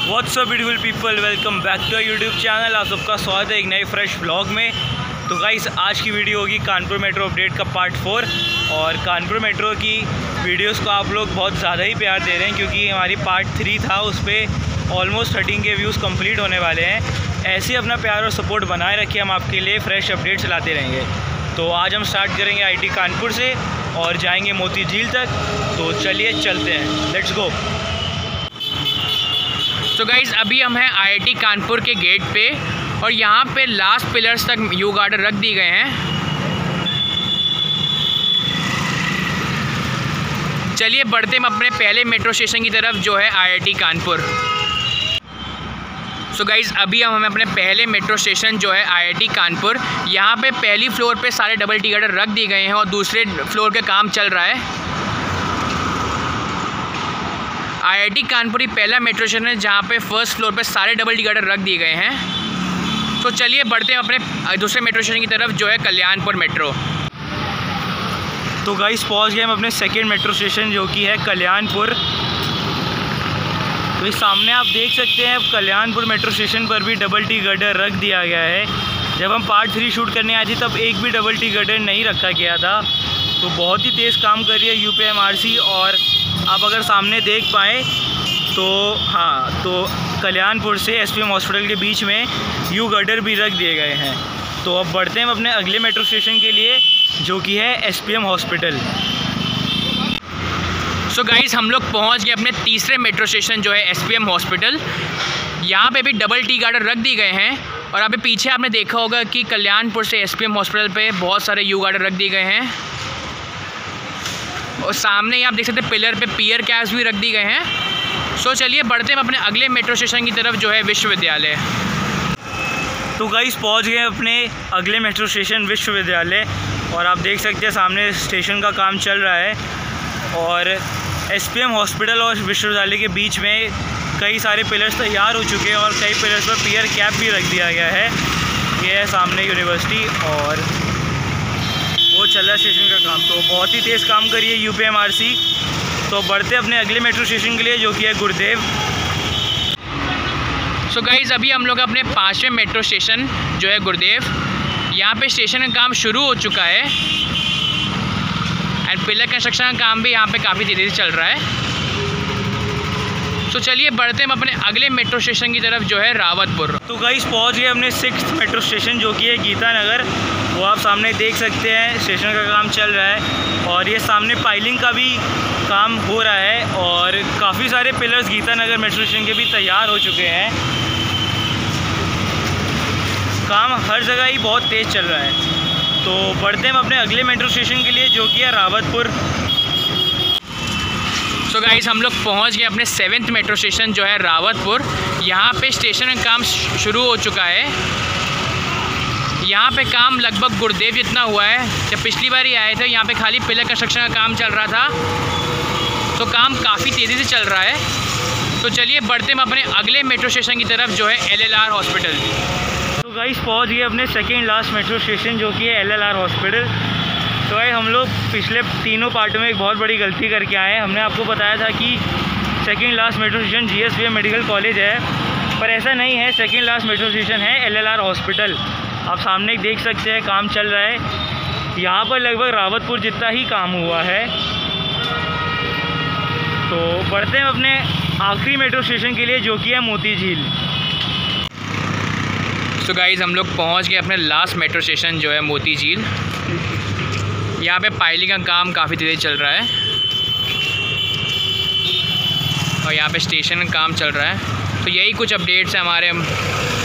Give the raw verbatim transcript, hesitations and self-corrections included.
What's up beautiful people, welcome back to YouTube channel. आप सबका स्वागत है एक नए फ्रेश व्लॉग में। तो गाइस, आज की वीडियो होगी कानपुर मेट्रो अपडेट का पार्ट फोर। और कानपुर मेट्रो की वीडियोस को आप लोग बहुत ज़्यादा ही प्यार दे रहे हैं, क्योंकि हमारी पार्ट थ्री था, उस पर ऑलमोस्ट थर्टीन के व्यूज़ कंप्लीट होने वाले हैं। ऐसे ही अपना प्यार और सपोर्ट बनाए रखिए, हम आपके लिए फ्रेश अपडेट चलाते रहेंगे। तो आज हम स्टार्ट करेंगे आईटी कानपुर से और जाएंगे मोती झील तक। तो चलिए चलते हैं, लेट्स गो। तो गाइज़, अभी हम हैं आईआईटी कानपुर के गेट पे और यहाँ पे लास्ट पिलर्स तक यू गार्डर रख दिए गए हैं। चलिए बढ़ते हम अपने पहले मेट्रो स्टेशन की तरफ, जो है आईआईटी कानपुर। सो गाइज़, अभी हम हमें अपने पहले मेट्रो स्टेशन जो है आईआईटी कानपुर, यहाँ पे पहली फ्लोर पे सारे डबल टी गार्डर रख दिए गए हैं और दूसरे फ्लोर का काम चल रहा है। आईआईटी कानपुर ही पहला मेट्रो स्टेशन है जहाँ पे फर्स्ट फ्लोर पे सारे डबल टी गार्डर रख दिए गए हैं। तो चलिए बढ़ते हैं अपने दूसरे मेट्रो स्टेशन की तरफ, जो है कल्याणपुर मेट्रो। तो गाइस, पहुंच गए हम अपने सेकंड मेट्रो स्टेशन, जो कि है कल्याणपुर। तो इस सामने आप देख सकते हैं, कल्याणपुर मेट्रो स्टेशन पर भी डबल टी गार्डर रख दिया गया है। जब हम पार्ट थ्री शूट करने आए थे तब एक भी डबल टी गार्डर नहीं रखा गया था। तो बहुत ही तेज़ काम कर रही है यूपीएमआरसी। और आप अगर सामने देख पाएँ तो हाँ, तो कल्याणपुर से एसपीएम हॉस्पिटल के बीच में यू गार्डर भी रख दिए गए हैं। तो अब बढ़ते हैं अपने अगले मेट्रो स्टेशन के लिए, जो कि है एसपीएम हॉस्पिटल। सो गाइज़, हम लोग पहुंच गए अपने तीसरे मेट्रो स्टेशन, जो है एसपीएम हॉस्पिटल। यहाँ पे भी डबल टी गार्डर रख दिए गए हैं। और अभी पीछे आपने देखा होगा कि कल्याणपुर से एसपीएम हॉस्पिटल पे बहुत सारे यू गार्डर रख दिए गए हैं। और सामने ही आप देख सकते हैं पिलर पे पियर कैप्स भी रख दिए गए हैं। सो चलिए बढ़ते हैं अपने अगले मेट्रो स्टेशन की तरफ, जो है विश्वविद्यालय। तो गाइस, पहुंच गए अपने अगले मेट्रो स्टेशन विश्वविद्यालय। और आप देख सकते हैं सामने स्टेशन का काम चल रहा है। और एसपीएम हॉस्पिटल और विश्वविद्यालय के बीच में कई सारे पिलर्स तैयार हो चुके हैं और कई पिलर्स पर पियर कैप भी रख दिया गया है। ये है सामने यूनिवर्सिटी और वो चल रहा है स्टेशन का काम। तो बहुत ही तेज़ काम करी है यूपीएमआरसी। तो बढ़ते अपने अगले मेट्रो स्टेशन के लिए, जो कि है गुरुदेव। सो गाइज़, अभी हम लोग अपने पाँचवें मेट्रो स्टेशन, जो है गुरुदेव, यहाँ पे स्टेशन का काम शुरू हो चुका है। एंड पिलर कंस्ट्रक्शन का काम भी यहाँ पे काफ़ी तेज़ी से चल रहा है। तो चलिए बढ़ते हम अपने अगले मेट्रो स्टेशन की तरफ, जो है रावतपुर। तो गाइस, पहुँच गए अपने सिक्स्थ मेट्रो स्टेशन, जो कि है गीता नगर। वो आप सामने देख सकते हैं, स्टेशन का काम चल रहा है। और ये सामने पाइलिंग का भी काम हो रहा है और काफ़ी सारे pillars Geeta Nagar metro station के भी तैयार हो चुके हैं। काम हर जगह ही बहुत तेज़ चल रहा है। तो बढ़ते हम अपने अगले मेट्रो स्टेशन के लिए, जो कि है रावतपुर। सो गाइस, हम लोग पहुंच गए अपने सेवेंथ मेट्रो स्टेशन, जो है रावतपुर। यहाँ पे स्टेशन का काम शुरू हो चुका है। यहाँ पे काम लगभग गुरुदेव जितना हुआ है। जब पिछली बार ही आए थे, यहाँ पे खाली पिलर कंस्ट्रक्शन का काम चल रहा था। तो काम काफ़ी तेज़ी से चल रहा है। तो चलिए बढ़ते हम अपने अगले मेट्रो स्टेशन की तरफ, जो है एलएलआर हॉस्पिटल। तो गाइस, पहुंच गए अपने सेकंड लास्ट मेट्रो स्टेशन, जो कि है एलएलआर हॉस्पिटल। तो भाई, हम लोग पिछले तीनों पार्टों में एक बहुत बड़ी गलती करके आए हैं। हमने आपको बताया था कि second last metro station GSVM medical college है, पर ऐसा नहीं है। सेकंड लास्ट मेट्रो स्टेशन है एलएलआर हॉस्पिटल। आप सामने देख सकते हैं, काम चल रहा है। यहाँ पर लगभग रावतपुर जितना ही काम हुआ है। तो बढ़ते हैं अपने आखिरी मेट्रो स्टेशन के लिए, जो कि है मोती झील। तो गाइज़, हम लोग पहुंच गए अपने लास्ट मेट्रो स्टेशन, जो है मोती झील। यहाँ पे पाइलिंग का काम काफ़ी तेज़ी चल रहा है और यहाँ पे स्टेशन का काम चल रहा है। तो यही कुछ अपडेट्स हैं हमारे